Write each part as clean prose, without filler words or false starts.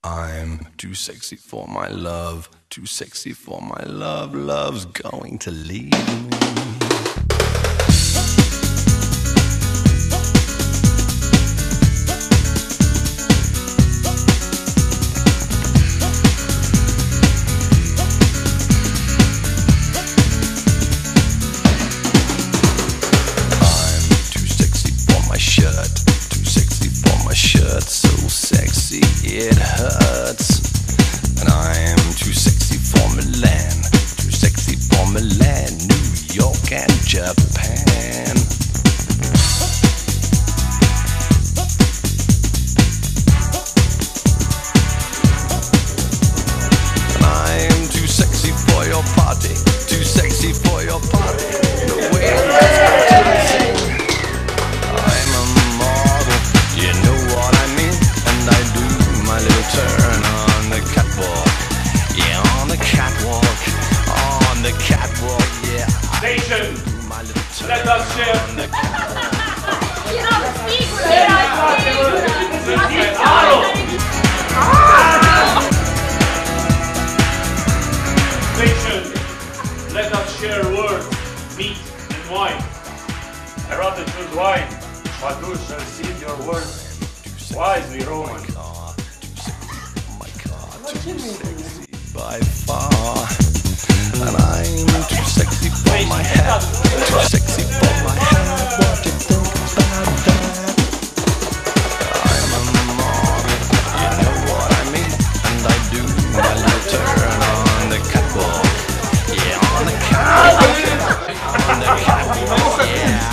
I'm too sexy for my love, too sexy for my love, love's going to leave me. So sexy it hurts, and I am too sexy for Milan, too sexy for Milan, New York and Japan. And I am too sexy for your party, too sexy for your party. The way I sing, I'm a model, you know what I mean. And I do my little turn on the catwalk, yeah, on the catwalk, on the catwalk, yeah. Station, My little turn let us share. on the Station, let us share words, meat and wine. I rather choose wine, but who shall see your words wisely, Roman? Too sexy by far, and I'm too sexy for my hat, too sexy for my hat. What do you think about that? I'm a model, you know what I mean, and I do my little turn on the catwalk, yeah, on the catwalk, on the catwalk, yeah.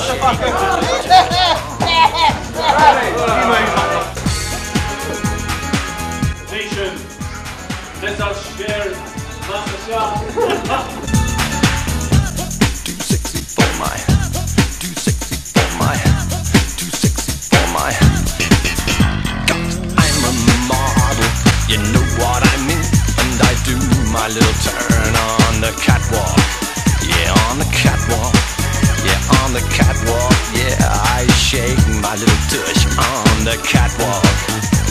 Nation, let us share Masasha. Too sexy for my, too sexy for my, too sexy for my. I'm a model, you know what I mean, and I do my little turn on the catwalk, yeah, on the catwalk, yeah, on the catwalk, yeah, I shake my little tush on the catwalk.